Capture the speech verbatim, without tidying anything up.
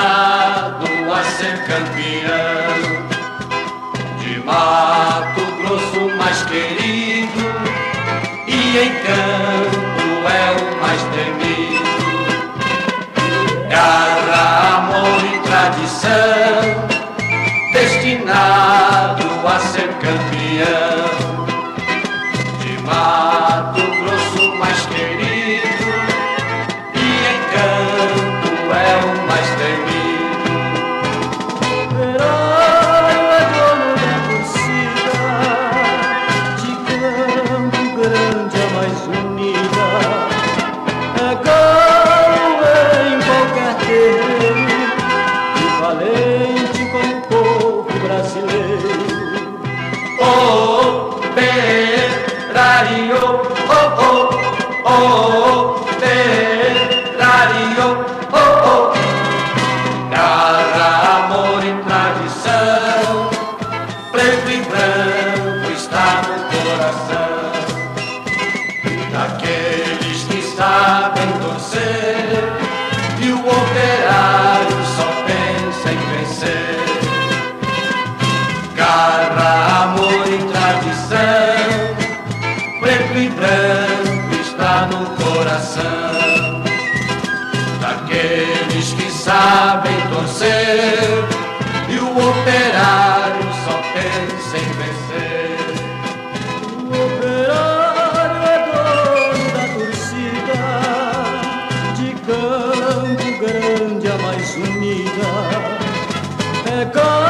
destinado a ser campeão. De Mato Grosso mais querido, e em campo é o mais temido. Garra, amor e tradição, destinado a ser campeão. De Mato Grosso mais querido, e em campo é o mais temido. Operário é dono da torcida, de Campo Grande a mais unida. É galo em qualquer terreno, e valente como o povo brasileiro. Oh, operário, oh, oh, oh, operário, oh, oh. Garra, amor e tradição, preto e branco está no coração daqueles que sabem torcer, e o operário só pensa em vencer. Garra, amor e tradição, preto e branco está no coração daqueles que sabem torcer, e o operário só pensa em vencer. O operário é dono da torcida, de Campo Grande a mais unida. É